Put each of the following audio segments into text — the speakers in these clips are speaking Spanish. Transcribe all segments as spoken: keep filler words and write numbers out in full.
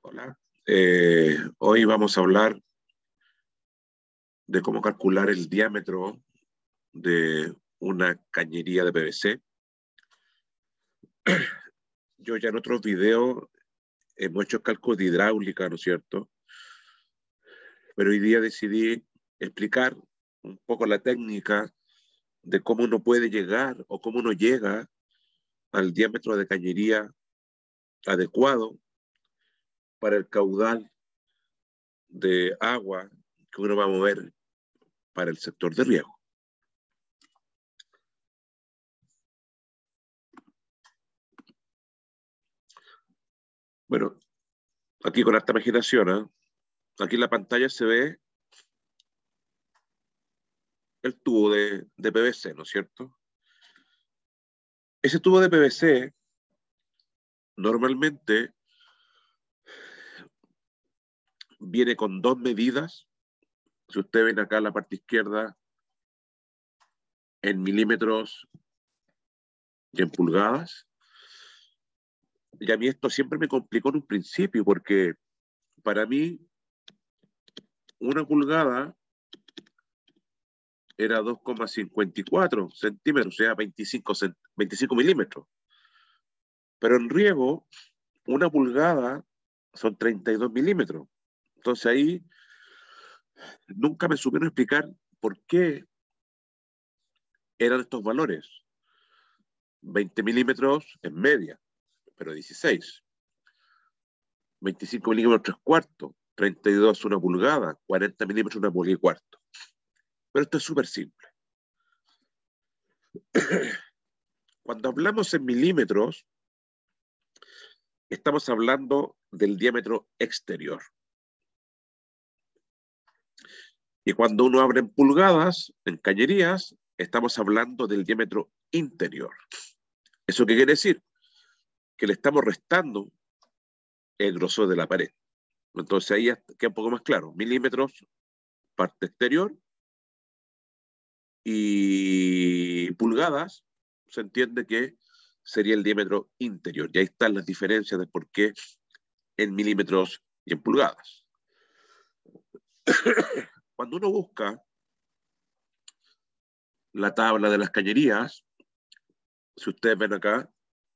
Hola. Eh, hoy vamos a hablar de cómo calcular el diámetro de una cañería de P V C. Yo ya en otros videos hemos hecho cálculos de hidráulica, ¿no es cierto? Pero hoy día decidí explicar un poco la técnica de cómo uno puede llegar o cómo uno llega al diámetro de cañería adecuado para el caudal de agua que uno va a mover para el sector de riego. Bueno, aquí con esta imaginación, ¿eh? Aquí en la pantalla se ve el tubo de, de P V C, ¿no es cierto? Ese tubo de P V C normalmente viene con dos medidas. Si ustedes ven acá en la parte izquierda, en milímetros y en pulgadas. Y a mí esto siempre me complicó en un principio, porque para mí una pulgada era dos coma cincuenta y cuatro centímetros, o sea, veinticinco, veinticinco milímetros. Pero en riego, una pulgada son treinta y dos milímetros. Entonces ahí nunca me supieron explicar por qué eran estos valores. veinte milímetros en media, pero dieciséis. veinticinco milímetros tres cuartos, treinta y dos una pulgada, cuarenta milímetros una pulgada y cuarto. Pero esto es súper simple. Cuando hablamos en milímetros, estamos hablando del diámetro exterior. Y cuando uno habla en pulgadas, en cañerías, estamos hablando del diámetro interior. ¿Eso qué quiere decir? Que le estamos restando el grosor de la pared. Entonces ahí queda un poco más claro. Milímetros, parte exterior, y pulgadas, se entiende que sería el diámetro interior. Y ahí están las diferencias de por qué en milímetros y en pulgadas. Cuando uno busca la tabla de las cañerías, si ustedes ven acá,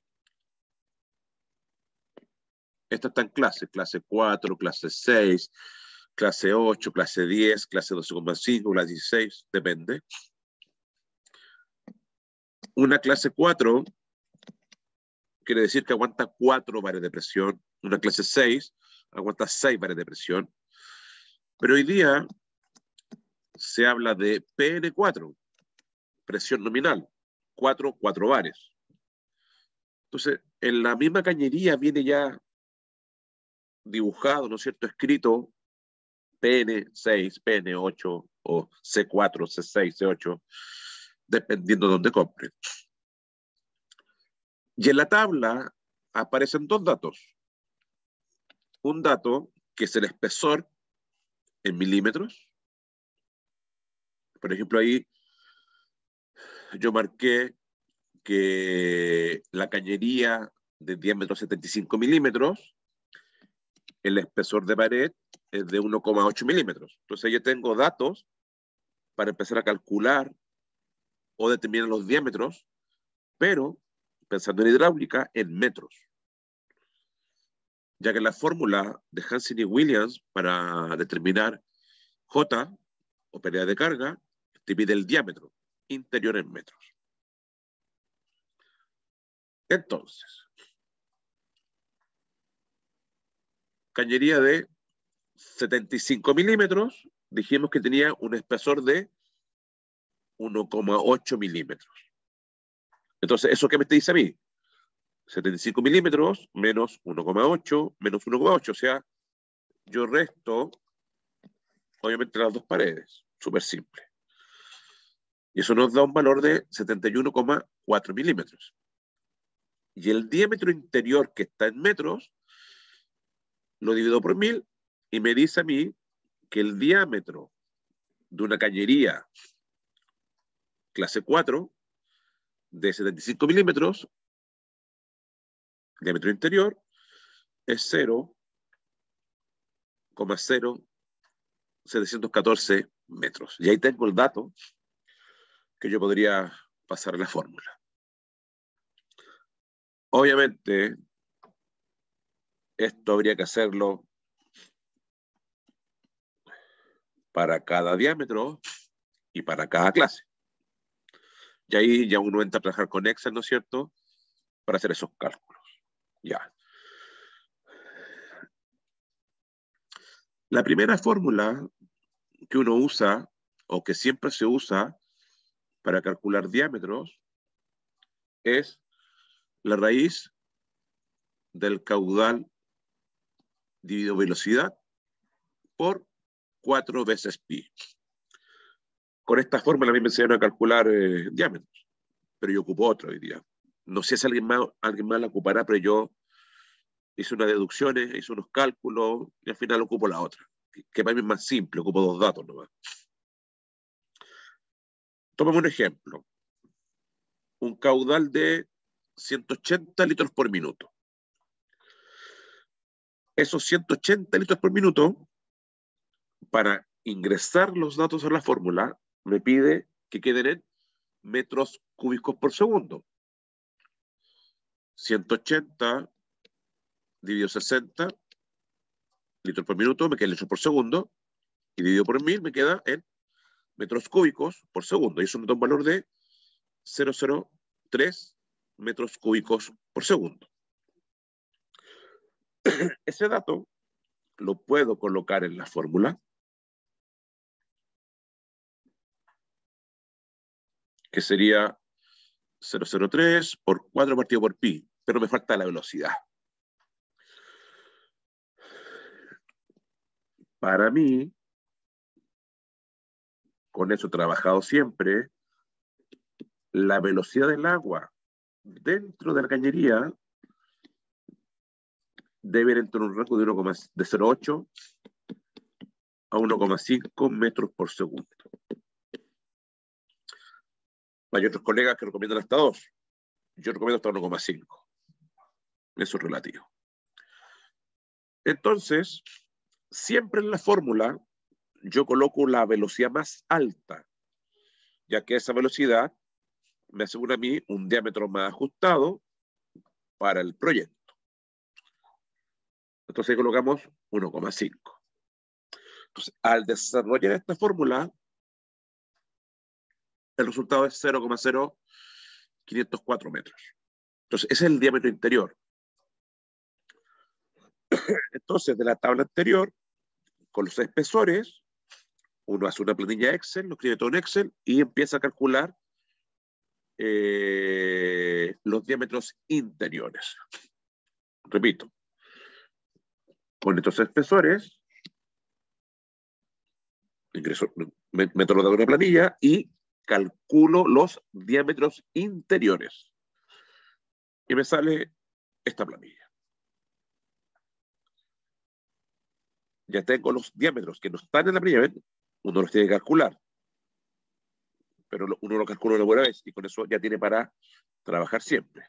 esta está en clase, clase cuatro, clase seis, clase ocho, clase diez, clase doce coma cinco, clase dieciséis, depende. Una clase cuatro quiere decir que aguanta cuatro bares de presión. Una clase seis aguanta seis bares de presión. Pero hoy día se habla de P N cuatro, presión nominal, cuatro, cuatro bares. Entonces, en la misma cañería viene ya dibujado, ¿no es cierto?, escrito P N seis, P N ocho o C cuatro, C seis, C ocho, dependiendo de dónde compren. Y en la tabla aparecen dos datos. Un dato que es el espesor en milímetros. Por ejemplo, ahí yo marqué que la cañería de diámetro setenta y cinco milímetros, el espesor de pared es de uno coma ocho milímetros. Entonces yo tengo datos para empezar a calcular o determinar los diámetros, pero pensando en hidráulica, en metros. Ya que la fórmula de Hansen y Williams para determinar J, o pérdida de carga, divide el diámetro interior en metros. Entonces, cañería de setenta y cinco milímetros, dijimos que tenía un espesor de uno coma ocho milímetros. Entonces, ¿eso qué me dice a mí? setenta y cinco milímetros menos uno coma ocho menos uno coma ocho. O sea, yo resto, obviamente, las dos paredes. Súper simple. Y eso nos da un valor de setenta y uno coma cuatro milímetros. Y el diámetro interior, que está en metros, lo divido por mil y me dice a mí que el diámetro de una cañería clase cuatro de setenta y cinco milímetros, diámetro interior, es cero coma cero setecientos catorce metros. Y ahí tengo el dato que yo podría pasar a la fórmula. Obviamente, esto habría que hacerlo para cada diámetro y para cada clase. Y ahí ya uno entra a trabajar con Excel, ¿no es cierto?, para hacer esos cálculos. Ya. La primera fórmula que uno usa, o que siempre se usa para calcular diámetros, es la raíz del caudal dividido velocidad por cuatro veces pi. Con esta fórmula a mí me enseñaron a calcular eh, diámetros, pero yo ocupo otra hoy día. No sé si alguien más, alguien más la ocupará, pero yo hice unas deducciones, hice unos cálculos y al final ocupo la otra, que, que para mí es más simple, ocupo dos datos nomás. Tomemos un ejemplo. Un caudal de ciento ochenta litros por minuto. Esos ciento ochenta litros por minuto, para ingresar los datos a la fórmula, me pide que queden en metros cúbicos por segundo. ciento ochenta dividido sesenta litros por minuto, me queda litros por segundo, y dividido por mil me queda en metros cúbicos por segundo. Y eso me da un valor de cero coma cero tres metros cúbicos por segundo. Ese dato lo puedo colocar en la fórmula, que sería cero coma cero tres por cuatro partido por pi, pero me falta la velocidad. Para mí, con eso he trabajado siempre, la velocidad del agua dentro de la cañería debe ir entre un rango de, de cero coma ocho a uno coma cinco metros por segundo. Hay otros colegas que recomiendan hasta dos. Yo recomiendo hasta uno coma cinco. Eso es relativo. Entonces, siempre en la fórmula yo coloco la velocidad más alta, ya que esa velocidad me asegura a mí un diámetro más ajustado para el proyecto. Entonces ahí colocamos uno coma cinco. Entonces, al desarrollar esta fórmula, el resultado es cero coma cero quinientos cuatro metros. Entonces, ese es el diámetro interior. Entonces, de la tabla anterior, con los espesores, uno hace una planilla Excel, lo escribe todo en Excel y empieza a calcular eh, los diámetros interiores. Repito, con estos espesores, ingreso, meto los datos en una planilla y calculo los diámetros interiores. Y me sale esta planilla. Ya tengo los diámetros que no están en la planilla, ¿ven? Uno los tiene que calcular. Pero uno lo calcula una buena vez y con eso ya tiene para trabajar siempre.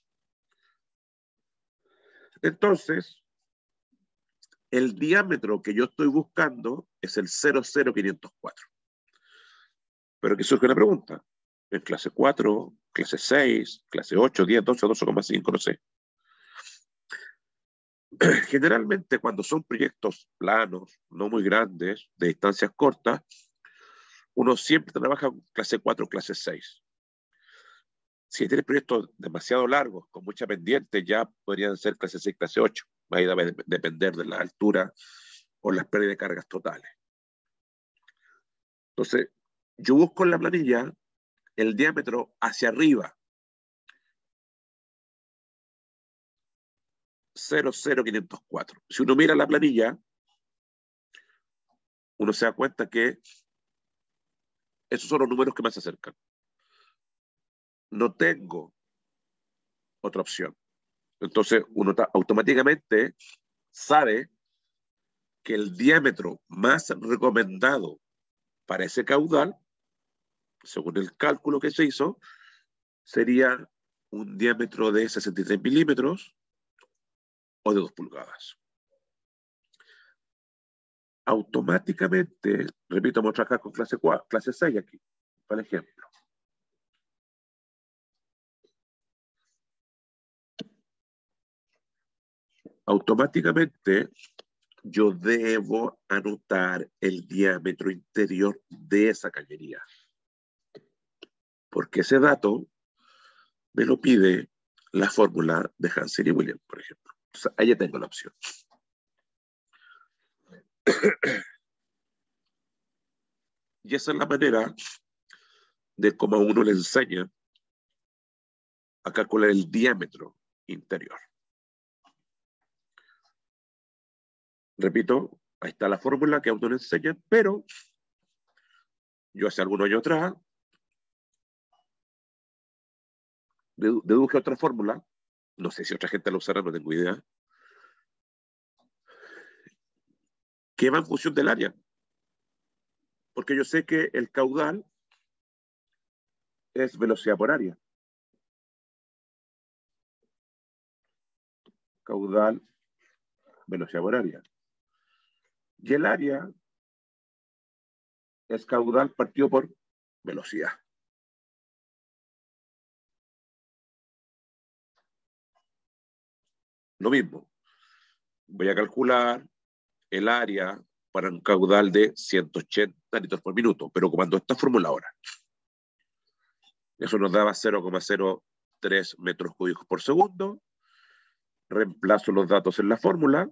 Entonces, el diámetro que yo estoy buscando es el cero coma cero quinientos cuatro. Pero aquí surge una pregunta. ¿En clase cuatro, clase seis, clase ocho, diez, doce, doce coma cinco? No sé. Generalmente cuando son proyectos planos, no muy grandes, de distancias cortas, uno siempre trabaja en clase cuatro, clase seis. Si tienes proyectos demasiado largos, con mucha pendiente, ya podrían ser clase seis, clase ocho. Va a depender de la altura o las pérdidas de cargas totales. Entonces, yo busco en la planilla el diámetro hacia arriba. cero coma cero quinientos cuatro. Si uno mira la planilla, uno se da cuenta que esos son los números que más se acercan. No tengo otra opción. Entonces, uno automáticamente sabe que el diámetro más recomendado para ese caudal, según el cálculo que se hizo, sería un diámetro de sesenta y tres milímetros o de dos pulgadas. automáticamente, repito, vamos a trabajar con clase cuatro, clase seis aquí, por ejemplo. Automáticamente yo debo anotar el diámetro interior de esa cañería. Porque ese dato me lo pide la fórmula de Hansen y Williams, por ejemplo. O sea, ahí ya tengo la opción. Y esa es la manera de cómo a uno le enseña a calcular el diámetro interior. Repito, ahí está la fórmula que a uno le enseña, pero yo hace algunos años atrás deduje otra fórmula, no sé si otra gente la usará, no tengo idea, que va en función del área. Porque yo sé que el caudal es velocidad por área. Caudal, velocidad por área. Y el área es caudal partido por velocidad. Lo mismo. Voy a calcular el área para un caudal de ciento ochenta litros por minuto, pero ocupando esta fórmula ahora. Eso nos daba cero coma cero tres metros cúbicos por segundo. Reemplazo los datos en la fórmula.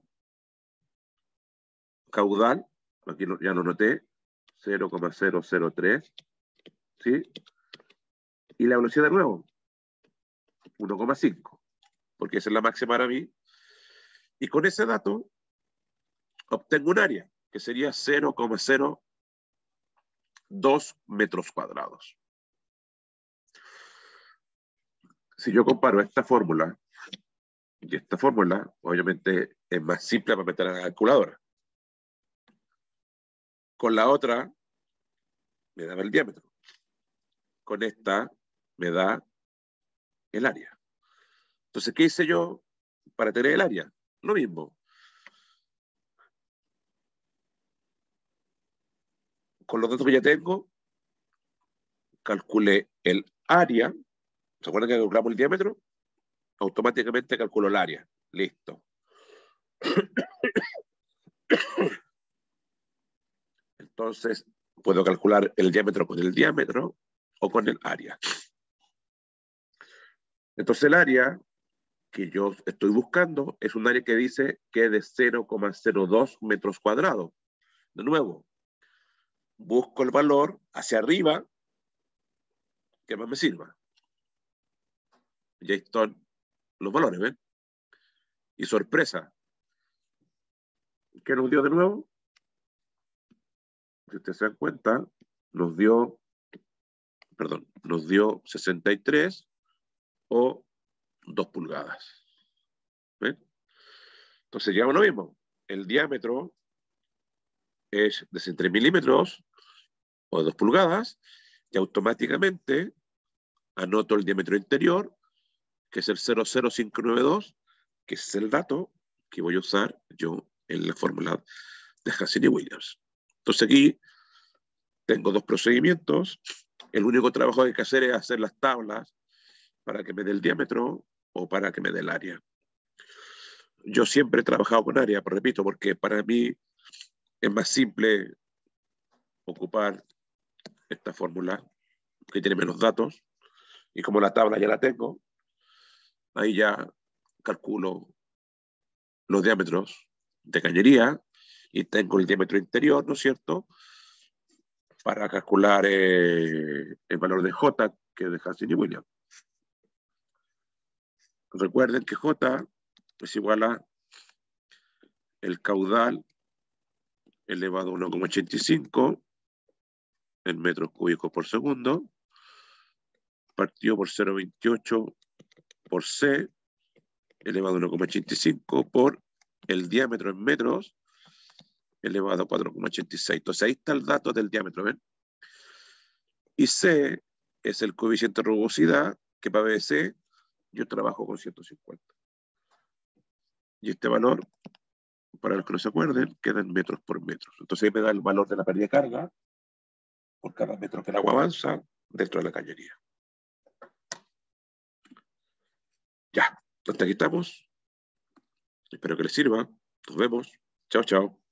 Caudal, aquí ya lo noté, cero coma cero cero tres, ¿sí? Y la velocidad de nuevo, uno coma cinco, porque esa es la máxima para mí. Y con ese dato obtengo un área, que sería cero coma cero dos metros cuadrados. Si yo comparo esta fórmula y esta fórmula, obviamente es más simple para meter a la calculadora. Con la otra, me daba el diámetro. Con esta, me da el área. Entonces, ¿qué hice yo para tener el área? Lo mismo. Con los datos que ya tengo, calculé el área. ¿Se acuerdan que calculamos el diámetro? Automáticamente calculo el área. Listo. Entonces, puedo calcular el diámetro con el diámetro o con el área. Entonces, el área que yo estoy buscando es un área que dice que es de cero coma cero dos metros cuadrados. De nuevo, busco el valor hacia arriba que más me sirva. Y ahí están los valores, ¿ven? Y sorpresa, ¿qué nos dio de nuevo? Si ustedes se dan cuenta, nos dio, perdón, nos dio sesenta y tres o dos pulgadas. ¿Ven? Entonces llegamos a lo mismo. El diámetro es de sesenta milímetros o de dos pulgadas y automáticamente anoto el diámetro interior, que es el cero coma cero cinco nueve dos, que es el dato que voy a usar yo en la fórmula de Hansen y Williams. Entonces aquí tengo dos procedimientos. El único trabajo que hay que hacer es hacer las tablas para que me dé el diámetro o para que me dé el área. Yo siempre he trabajado con área, pero repito, porque para mí es más simple ocupar esta fórmula que tiene menos datos, y como la tabla ya la tengo, ahí ya calculo los diámetros de cañería y tengo el diámetro interior, ¿no es cierto?, para calcular eh, el valor de J, que es de Hansen y Williams. Recuerden que J es igual a el caudal elevado a uno coma ochenta y cinco en metros cúbicos por segundo, partido por cero coma veintiocho por C, elevado a uno coma ochenta y cinco por el diámetro en metros, elevado a cuatro coma ochenta y seis. Entonces ahí está el dato del diámetro, ¿ven? Y C es el coeficiente de rugosidad, que para B C yo trabajo con ciento cincuenta. Y este valor para los que no se acuerden, quedan metros por metros. Entonces ahí me da el valor de la pérdida de carga por cada metro que el agua avanza dentro de la cañería. Ya, hasta aquí estamos. Espero que les sirva. Nos vemos. Chao, chao.